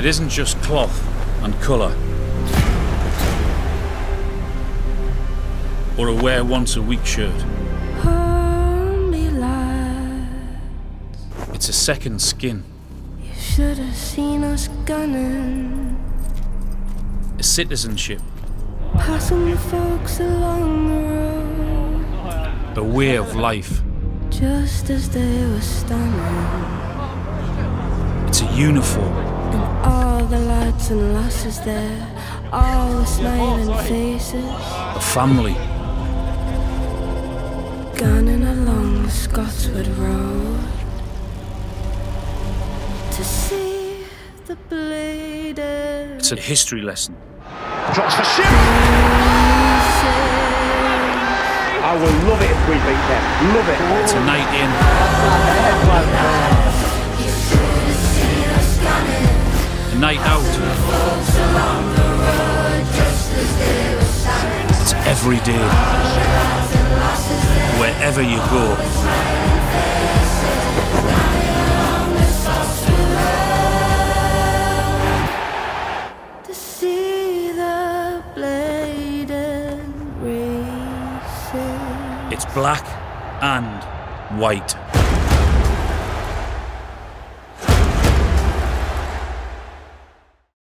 It isn't just cloth and colour, or a wear once a week shirt. It's a second skin. You should have seen us gunning. A citizenship. Passing the folks along the road. A way of life. Just as they were stunning. It's a uniform. And all the lads and lasses there, all the smiling faces. A family. Gunning along the Scotswood Road. To see the bladed. It's a history lesson. Drops for Ship. I will love it if we beat them. Love it. It's a night in. A night out. It's every day. Wherever you go. It's black and white.